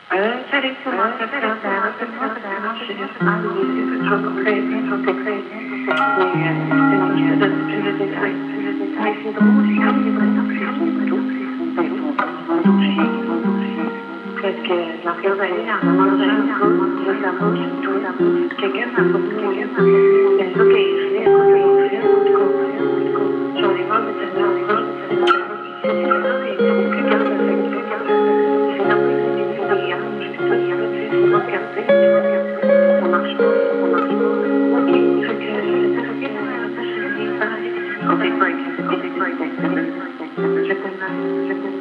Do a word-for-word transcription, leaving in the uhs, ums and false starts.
Euh, salut, comment ça va? Rapidement, rapidement, je suis juste mal, je suis toujours très, toujours très, très, mais euh, je te donne plus de détails, plus de détails. C'est drôle, c'est comme des vrais enfants, ils sont doux, parce que je regarde aller à un moment donné, je la bouche, tout la bouche, quelqu'un m'a pas quelqu'un m'a pas elle veut qu'elle fait, elle veut qu'elle fait, en tout cas, j'en ai marre de cette merde, c'est là, et donc, regarde avec, regarde avec, c'est là, c'est là, ça y est, on va regarder, ça marche pas, ça marche pas, ok, fait que, ok, on fait break, on fait break, je t'aime, je t'aime.